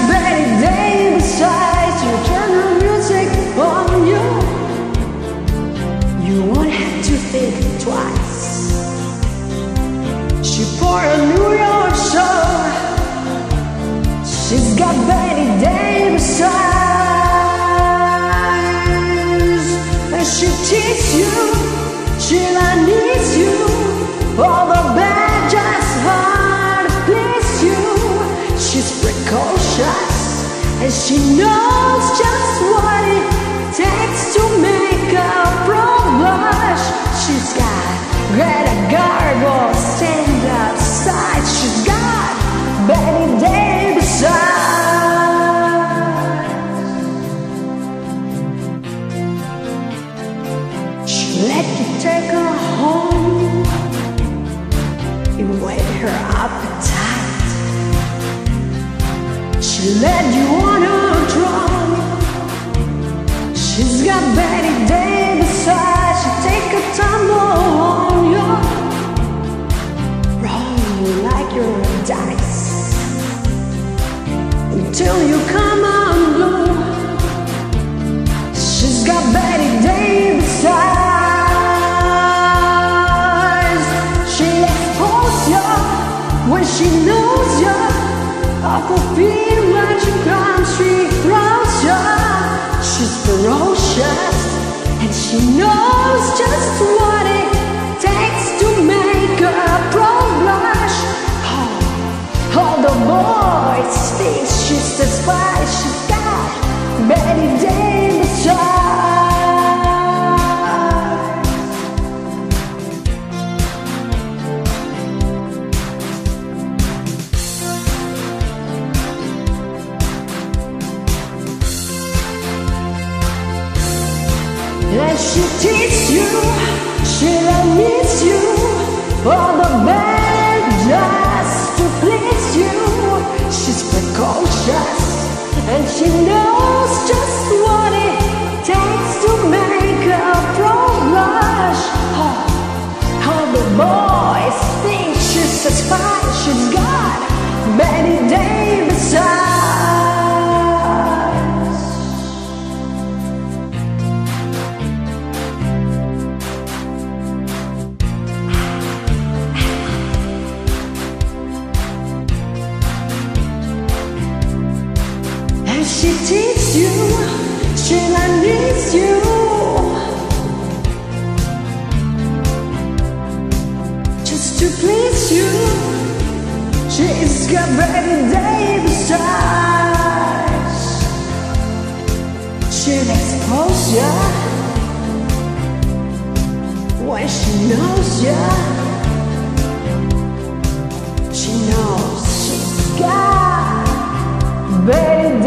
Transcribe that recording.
Betty Davis-eyes. You turn the music on you. You won't have to think twice. She poured a New York soul. She's got Betty Davis eyes. And she teaches you, she'll needs you. All the bad just hard to please you. She's precocious, and she knows just what it takes to make a pro blush. She's got Greta Garbo stand outside. She's got Betty Davis eyes. She'll let you take her home, even with her appetite. She'll let you on her drum. She's got Betty Davis eyes. She'll take a tumble on you, roll you like you're a dice until you come unglued. She's got Betty Davis eyes. She'll expose you when she knows you. Off her feet when she comes, she throws you. She's ferocious, and she knows just what it takes to make a pro blush. All the boys think she's the spy. She's got Betty Davis eyes. And she teaches you, she'll needs you. All the bad just to please you. She's precocious, and she knows just what it takes to make a pro blush. All the boys think she's a spy. She's got Betty Davis eyes. She teaches you, she needs you. Just to please you. She's got Betty Davis eyes. She'll expose you when she knows you. She knows she's got Betty